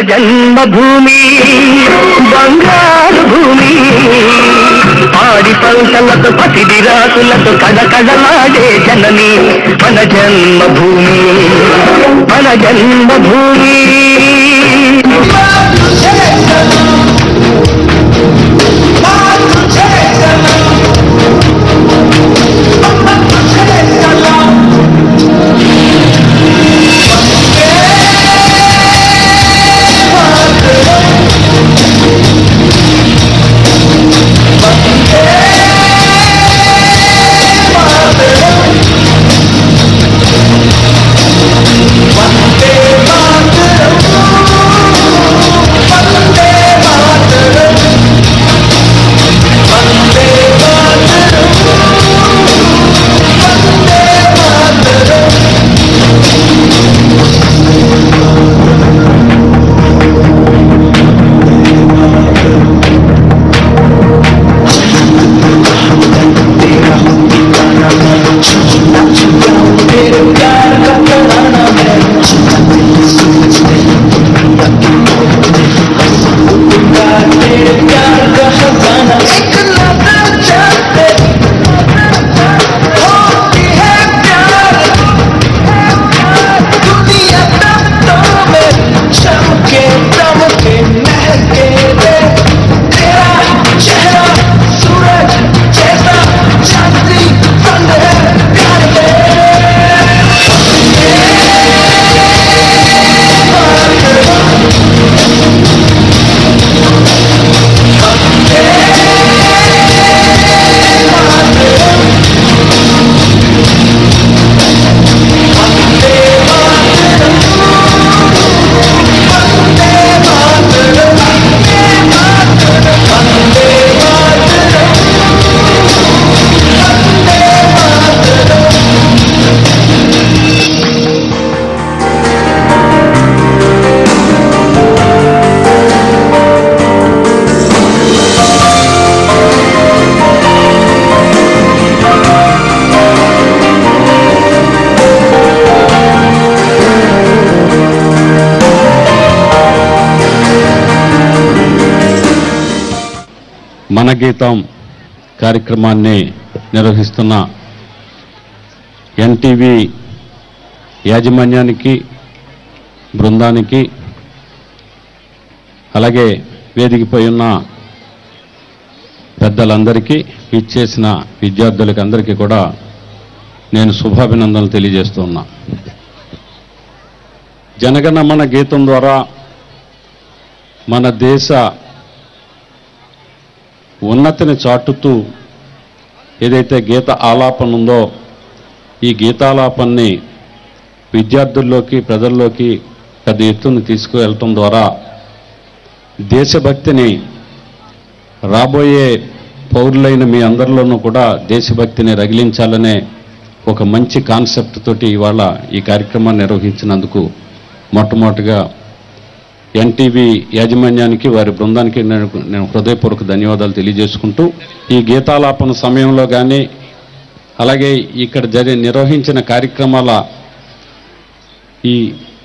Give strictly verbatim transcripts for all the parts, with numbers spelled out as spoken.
జన్మభూమి బంగారు భూమి ఆడి పంటలతో పసిడి రాసులతో కడకడలాడే జనని మన జన్మభూమి మన జన్మభూమి మన గీతం కార్యక్రమాన్ని నిర్వహిస్తున్న ఎన్టీవీ యాజమాన్యానికి బృందానికి అలాగే వేదికపై ఉన్న పెద్దలందరికీ ఇచ్చేసిన విద్యార్థులకి అందరికీ కూడా నేను శుభాభినందనలు తెలియజేస్తున్నా. జనగణమన గీతం ద్వారా మన దేశ ఉన్నతిని చాటుతూ ఏదైతే గీత ఆలాపన ఉందో ఈ గీతాలాపనని విద్యార్థుల్లోకి ప్రజల్లోకి పెద్ద ఎత్తున తీసుకువెళ్ళటం ద్వారా దేశభక్తిని రాబోయే పౌరులైన మీ అందరిలోనూ కూడా దేశభక్తిని రగిలించాలనే ఒక మంచి కాన్సెప్ట్ తోటి ఇవాళ ఈ కార్యక్రమాన్ని నిర్వహించినందుకు మొట్టమొదటిగా ఎన్టీవీ యాజమాన్యానికి వారి బృందానికి నేను నేను హృదయపూర్వక ధన్యవాదాలు తెలియజేసుకుంటూ ఈ గీతాలాపన సమయంలో కానీ అలాగే ఇక్కడ జరి నిర్వహించిన కార్యక్రమాల ఈ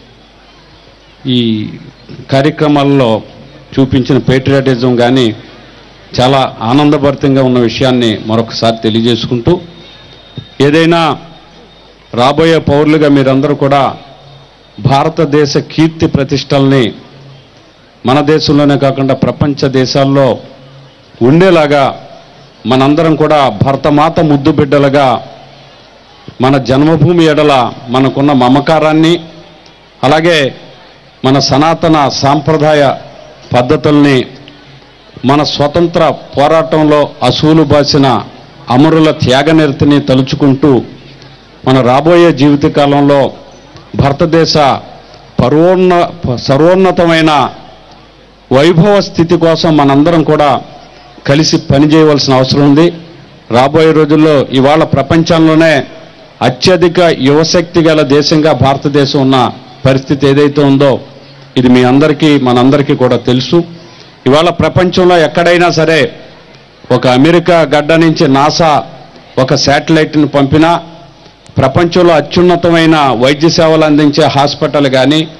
ఈ కార్యక్రమాల్లో చూపించిన పేట్రియాటిజం కానీ చాలా ఆనందభరితంగా ఉన్న విషయాన్ని మరొకసారి తెలియజేసుకుంటూ ఏదైనా రాబోయే పౌరులుగా మీరందరూ కూడా భారతదేశ కీర్తి ప్రతిష్టల్ని మన దేశంలోనే కాకుండా ప్రపంచ దేశాల్లో ఉండేలాగా మనందరం కూడా భరతమాత ముద్దు బిడ్డలుగా మన జన్మభూమి ఎడల మనకున్న మమకారాన్ని అలాగే మన సనాతన సాంప్రదాయ పద్ధతుల్ని మన స్వతంత్ర పోరాటంలో అసూలు బాసిన అమరుల త్యాగనిరతిని తలుచుకుంటూ మన రాబోయే జీవితకాలంలో భారతదేశ పరోన్న సర్వోన్నతమైన వైభవ స్థితి కోసం మనందరం కూడా కలిసి పనిచేయవలసిన అవసరం ఉంది. రాబోయే రోజుల్లో ఇవాళ ప్రపంచంలోనే అత్యధిక యువశక్తి గల దేశంగా భారతదేశం ఉన్న పరిస్థితి ఏదైతే ఉందో ఇది మీ అందరికీ మనందరికీ కూడా తెలుసు. ఇవాళ ప్రపంచంలో ఎక్కడైనా సరే ఒక అమెరికా గడ్డ నుంచి నాసా ఒక శాటిలైట్ని పంపినా ప్రపంచంలో అత్యున్నతమైన వైద్య సేవలు అందించే హాస్పిటల్ కానీ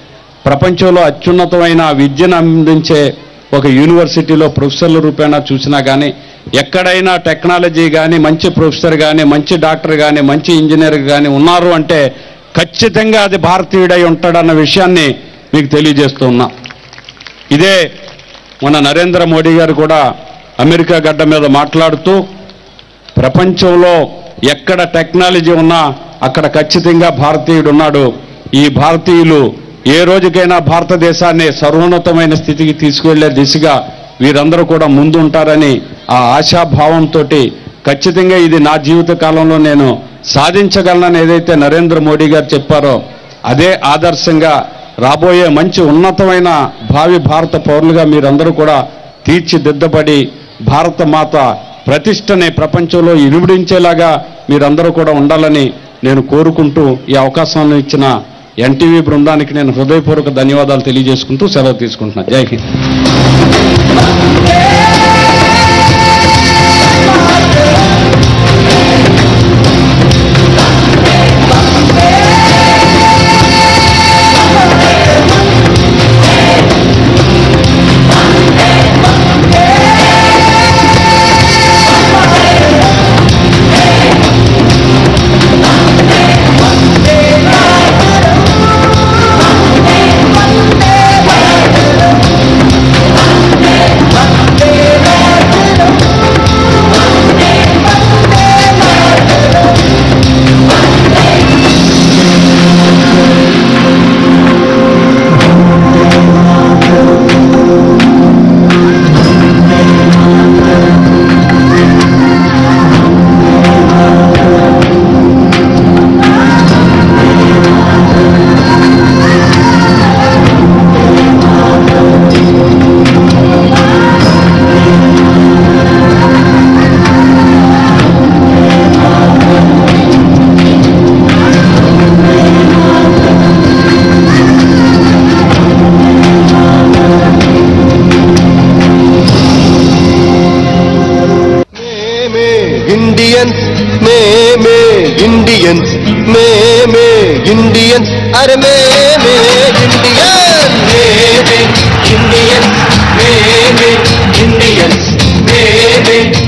ప్రపంచంలో అత్యున్నతమైన విద్యను అందించే ఒక యూనివర్సిటీలో ప్రొఫెసర్ల రూపేణా చూసినా కానీ, ఎక్కడైనా టెక్నాలజీ కానీ, మంచి ప్రొఫెసర్ కానీ, మంచి డాక్టర్ కానీ, మంచి ఇంజనీర్ కానీ ఉన్నారు అంటే ఖచ్చితంగా అది భారతీయుడై ఉంటాడన్న విషయాన్ని మీకు తెలియజేస్తూ ఉన్నా. ఇదే మన నరేంద్ర మోడీ గారు కూడా అమెరికా గడ్డ మీద మాట్లాడుతూ, ప్రపంచంలో ఎక్కడ టెక్నాలజీ ఉన్నా అక్కడ ఖచ్చితంగా భారతీయుడు ఉన్నాడు. ఈ భారతీయులు ఏ రోజుకైనా భారతదేశాన్ని సర్వోన్నతమైన స్థితికి తీసుకువెళ్లే దిశగా వీరందరూ కూడా ముందు ఉంటారని ఆ ఆశాభావంతో ఖచ్చితంగా ఇది నా జీవిత కాలంలో నేను సాధించగలనని ఏదైతే నరేంద్ర మోడీ గారు చెప్పారో అదే ఆదర్శంగా రాబోయే మంచి ఉన్నతమైన భావి భారత పౌరులుగా మీరందరూ కూడా తీర్చిదిద్దబడి భారత మాత ప్రతిష్టని ప్రపంచంలో ఇనుమడించేలాగా మీరందరూ కూడా ఉండాలని నేను కోరుకుంటూ ఈ అవకాశాన్ని ఇచ్చిన ఎన్టీవీ బృందానికి నేను హృదయపూర్వక ధన్యవాదాలు తెలియజేసుకుంటూ సెలవు తీసుకుంటున్నాను. జై హింద్. इंडियंस में में इंडियंस में में इंडियंस अरे में में इंडियंस में में इंडियंस में में इंडियंस में में